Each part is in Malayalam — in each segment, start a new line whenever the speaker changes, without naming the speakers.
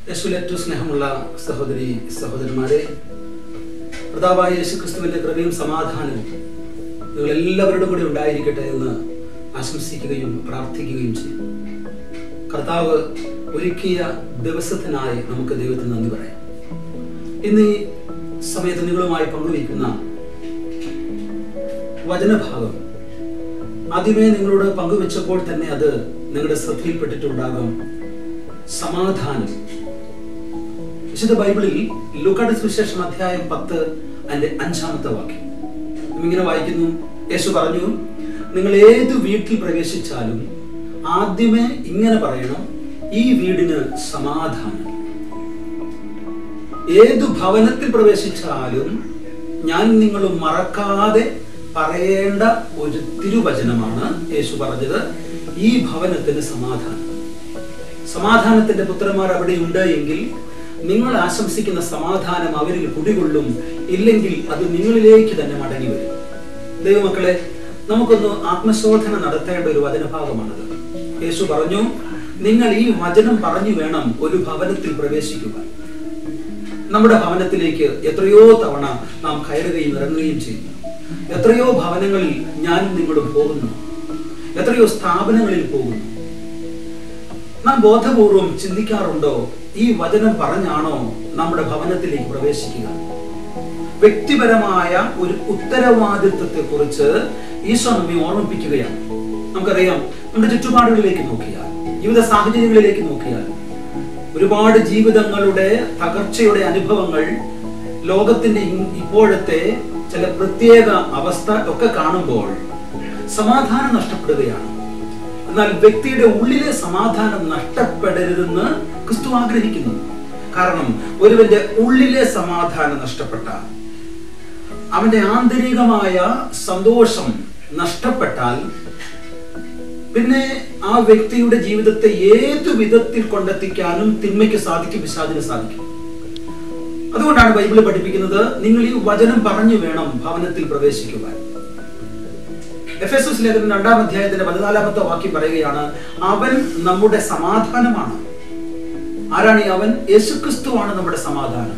യേശുവിലേറ്റവും സ്നേഹമുള്ള സഹോദരി സഹോദരന്മാരെ, കർത്താവായ യേശുക്രിസ്തുവിന്റെ കൃപയും സമാധാനവും നിങ്ങൾ എല്ലാവരുടെ കൂടെ ഉണ്ടായിരിക്കട്ടെ എന്ന് ആശംസിക്കുകയും പ്രാർത്ഥിക്കുകയും ചെയ്യും. കർത്താവ് ഒരുക്കിയ ദിവസത്തിനായി നമുക്ക് ദൈവത്തിന് നന്ദി പറയാം. ഇന്ന് ഈ സമയത്ത് നിങ്ങളുമായി പങ്കുവയ്ക്കുന്ന വചനഭാഗം ആദ്യമേ നിങ്ങളോട് പങ്കുവെച്ചപ്പോൾ തന്നെ അത് നിങ്ങളുടെ ശ്രദ്ധയിൽപ്പെട്ടിട്ടുണ്ടാകും. സമാധാനം. വിശുദ്ധ ബൈബിളിൽ ലൂക്കായുടെ സുവിശേഷം അധ്യായം 10 അതിന്റെ 5-ാമത്തെ വാക്യം ഇങ്ങനെ വായിക്കുന്നു. യേശു പറഞ്ഞു, നിങ്ങൾ ഏത് വീട്ടിൽ പ്രവേശിച്ചാലും ആദ്യമേ ഇങ്ങനെ പറയണം, ഈ വീടിന് സമാധാനം. ഏതു ഭവനത്തിൽ പ്രവേശിച്ചാലും ഞാൻ നിങ്ങൾ മറക്കാതെ പറയേണ്ട ഒരു തിരുവചനമാണ് യേശു പറഞ്ഞത്, ഈ ഭവനത്തിന് സമാധാനം. സമാധാനത്തിന്റെ പുത്രന്മാർ അവിടെ ഉണ്ട് എങ്കിൽ നിങ്ങൾ ആശംസിക്കുന്ന സമാധാനം അവരിൽ കുടികൊള്ളും, ഇല്ലെങ്കിൽ അത് നിങ്ങളിലേക്ക് തന്നെ മടങ്ങി വരും. ദൈവമക്കളെ, നമുക്കൊന്ന് ആത്മശോധന നടത്തേണ്ട ഒരു വചനഭാഗമാണത്. യേശു പറഞ്ഞു, നിങ്ങൾ ഈ വചനം പറഞ്ഞു വേണം ഒരു ഭവനത്തിൽ പ്രവേശിക്കുക. നമ്മുടെ ഭവനത്തിലേക്ക് എത്രയോ തവണ നാം കയറുകയും ഇറങ്ങുകയും ചെയ്യുന്നു. എത്രയോ ഭവനങ്ങളിൽ ഞാനും നിങ്ങളും പോകുന്നു, എത്രയോ സ്ഥാപനങ്ങളിൽ പോകുന്നു. നാം ബോധപൂർവം ചിന്തിക്കാറുണ്ടോ, ഈ വചനം പറഞ്ഞാണോ നമ്മുടെ ഭവനത്തിലേക്ക് പ്രവേശിക്കുക? വ്യക്തിപരമായ ഒരു ഉത്തരവാദിത്വത്തെ കുറിച്ച് ഈശോ നമ്മെ ഓർമ്മിപ്പിക്കുകയാണ്. നമുക്കറിയാം, നമ്മുടെ ചുറ്റുപാടുകളിലേക്ക് നോക്കിയാൽ, ജീവിത സാഹചര്യങ്ങളിലേക്ക് നോക്കിയാൽ, ഒരുപാട് ജീവിതങ്ങളുടെ തകർച്ചയുടെ അനുഭവങ്ങൾ, ലോകത്തിന്റെ ഇപ്പോഴത്തെ ചില പ്രത്യേക അവസ്ഥ ഒക്കെ കാണുമ്പോൾ സമാധാനം നഷ്ടപ്പെടുകയാണ്. എന്നാൽ വ്യക്തിയുടെ ഉള്ളിലെ സമാധാനം നഷ്ടപ്പെടരുതെന്ന് ക്രിസ്തു ആഗ്രഹിക്കുന്നു. കാരണം ഒരുവന്റെ ഉള്ളിലെ സമാധാനം നഷ്ടപ്പെട്ടാൽ, അവന്റെ ആന്തരികമായ സന്തോഷം നഷ്ടപ്പെട്ടാൽ, പിന്നെ ആ വ്യക്തിയുടെ ജീവിതത്തെ ഏതു വിധത്തിൽ കൊണ്ടെത്തിക്കാനും തിന്മയ്ക്ക് സാധിക്കും, പിശാചിന് സാധിക്കും. അതുകൊണ്ടാണ് ബൈബിൾ പഠിപ്പിക്കുന്നത്, നിങ്ങൾ ഈ വചനം പറഞ്ഞു വേണം ഭവനത്തിൽ പ്രവേശിക്കുവാൻ. എഫെസോസ് ലേഖനം 2-ാം അധ്യായത്തിന്റെ 14-ാമത്തെ വാക്യം പറയുകയാണ്, അവൻ നമ്മുടെ സമാധാനമാണ്. ആരാണ് ഈ അവൻ? യേശുക്രിസ്തുവാണ് നമ്മുടെ സമാധാനം.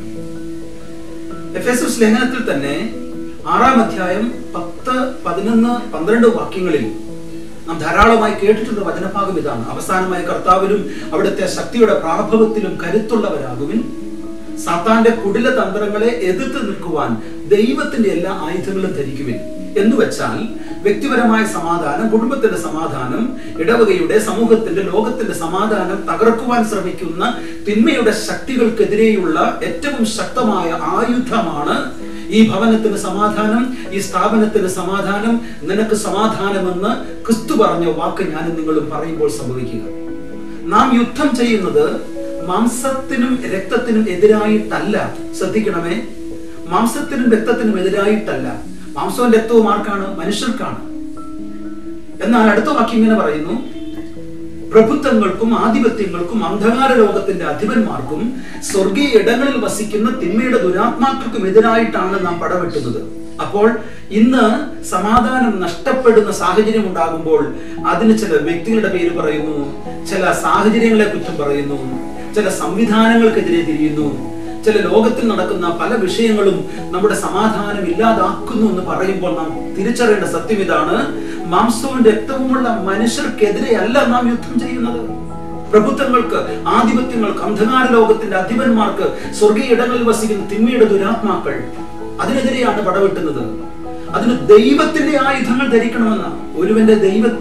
എഫെസോസ് ലേഖനത്തിൽ തന്നെ 6-ാം അധ്യായം 10, 11, 12 വാക്യങ്ങളിൽ നാം ധാരാളമായി കേട്ടിട്ടുള്ള വചനഭാഗം ഇതാണ്. അവസാനമായ കർത്താവിലും അവിടുത്തെ ശക്തിയുടെ പ്രാഭവത്തിലും കരുത്തുള്ളവരാകുവിൻ, സാത്താന്റെ കുടില തന്ത്രങ്ങളെ എതിർത്ത് നിൽക്കുവാൻ ദൈവത്തിന്റെ എല്ലാ ആയുധങ്ങളും ധരിക്കുവിൻ. എന്ന് വെച്ചാൽ വ്യക്തിപരമായ സമാധാനം, കുടുംബത്തിന്റെ സമാധാനം, ഇടവകയുടെ, സമൂഹത്തിന്റെ, ലോകത്തിന്റെ സമാധാനം തകർക്കുവാൻ ശ്രമിക്കുന്ന തിന്മയുടെ ശക്തികൾക്കെതിരെയുള്ള ഏറ്റവും ശക്തമായ ആയുധമാണ് ഈ ഭവനത്തിന് സമാധാനം, ഈ സ്ഥാപനത്തിന് സമാധാനം, നിനക്ക് സമാധാനമെന്ന് ക്രിസ്തു പറഞ്ഞ വാക്ക് ഞാനും നിങ്ങളും പറയുമ്പോൾ സംഭവിക്കുക. നാം യുദ്ധം ചെയ്യുന്നത് മാംസത്തിനും രക്തത്തിനും എതിരായിട്ടല്ല. ശ്രദ്ധിക്കണമേ, മാംസത്തിനും രക്തത്തിനും എതിരായിട്ടല്ല. മാംസവും രക്തവും ആർക്കാണ്? മനുഷ്യർക്കാണ്. എന്നാൽ അടുത്ത വാക്യം ഇങ്ങനെ പറയുന്നു, പ്രഭുത്വങ്ങൾക്കും ആധിപത്യങ്ങൾക്കും അന്ധകാര ലോകത്തിന്റെ അധിപന്മാർക്കും സ്വർഗീയ ഇടങ്ങളിൽ വസിക്കുന്ന തിന്മയുടെ ദുരാത്മാക്കൾക്കും എതിരായിട്ടാണ് നാം പടവെട്ടുന്നത്. അപ്പോൾ ഇന്ന് സമാധാനം നഷ്ടപ്പെടുന്ന സാഹചര്യം ഉണ്ടാകുമ്പോൾ അതിന് ചില വ്യക്തികളുടെ പേര് പറയുന്നു, ചില സാഹചര്യങ്ങളെ കുറ്റം പറയുന്നു, ചില സംവിധാനങ്ങൾക്കെതിരെ തിരിയുന്നു, ചില ലോകത്തിൽ നടക്കുന്ന പല വിഷയങ്ങളും നമ്മുടെ സമാധാനം ഇല്ലാതാക്കുന്നു എന്ന് പറയുമ്പോൾ നാം തിരിച്ചറിയേണ്ട സത്യം ഇതാണ്, മാംസവും രക്തവുമുള്ള മനുഷ്യർക്കെതിരെ അല്ല നാം യുദ്ധം ചെയ്യുന്നത്. പ്രഭുത്വങ്ങൾക്ക്, ആധിപത്യങ്ങൾക്ക്, അന്ധകാര ലോകത്തിന്റെ അധിപന്മാർക്ക്, സ്വർഗീയ ഇടങ്ങളിൽ വസിക്കുന്ന തിന്മയുടെ ദുരാത്മാക്കൾ, അതിനെതിരെയാണ് പടവെട്ടുന്നത്. അതിന് ദൈവത്തിന്റെ ആയുധങ്ങൾ ധരിക്കണമെന്ന ഒരുവന്റെ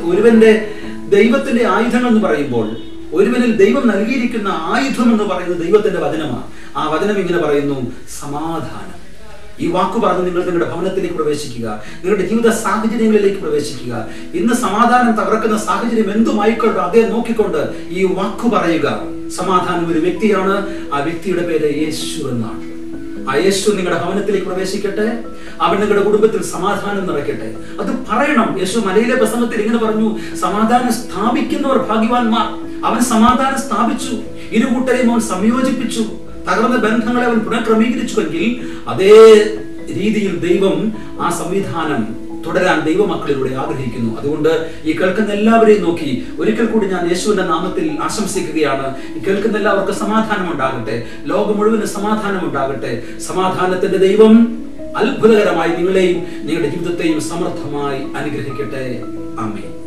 ദൈവത്തിന്റെ ആയുധങ്ങൾ എന്ന് പറയുമ്പോൾ ഒരുവനിൽ ദൈവം നൽകിയിരിക്കുന്ന ആയുധം എന്ന് പറയുന്നത് ദൈവത്തിന്റെ വചനമാണ്. ആ വചനം ഇങ്ങനെ പറയുന്നു, സമാധാനം. ഈ വാക്ക് പറഞ്ഞ് നിങ്ങൾ നിങ്ങളുടെ ഭവനത്തിലേക്ക് പ്രവേശിക്കുക, നിങ്ങളുടെ ജീവിത സാഹചര്യങ്ങളിലേക്ക് പ്രവേശിക്കുക. ഇന്ന് സമാധാനം തകർക്കുന്ന സാഹചര്യം എന്തുമായിക്കൊള്ളോ അതേ നോക്കിക്കൊണ്ട് ഈ വാക്ക് പറയുക. സമാധാനം ഒരു വ്യക്തിയാണ്, ആ വ്യക്തിയുടെ പേര് യേശു എന്നാണ്. ആ യേശു നിങ്ങളുടെ ഭവനത്തിലേക്ക് പ്രവേശിക്കട്ടെ, അവൻ നിങ്ങളുടെ കുടുംബത്തിൽ സമാധാനം നിറയ്ക്കട്ടെ. അത് പറയണം. യേശു മലയിലെ പ്രസംഗത്തിൽ ഇങ്ങനെ പറഞ്ഞു, സമാധാനം സ്ഥാപിക്കുന്നവർ ഭാഗ്യവാന്മാർ. അവൻ സമാധാനം സ്ഥാപിച്ചു, ഇരുകൂട്ടരെയും അവൻ സംയോജിപ്പിച്ചു, തകർന്ന ബന്ധങ്ങളെ അവൻ പുനഃക്രമീകരിച്ചുവെങ്കിൽ അതേ രീതിയിൽ ദൈവം ആ സംവിധാനം തുടരാൻ ദൈവമക്കളിലൂടെ ആഗ്രഹിക്കുന്നു. അതുകൊണ്ട് ഈ കേൾക്കുന്ന എല്ലാവരെയും നോക്കി ഒരിക്കൽ കൂടി ഞാൻ യേശുവിന്റെ നാമത്തിൽ ആശംസിക്കുകയാണ്. ഈ കേൾക്കുന്ന എല്ലാവർക്കും സമാധാനം ഉണ്ടാകട്ടെ, ലോകം മുഴുവനും സമാധാനം ഉണ്ടാകട്ടെ. സമാധാനത്തിന്റെ ദൈവം അത്ഭുതകരമായി നിങ്ങളെയും നിങ്ങളുടെ ജീവിതത്തെയും സമൃദ്ധമായി അനുഗ്രഹിക്കട്ടെ. ആമേൻ.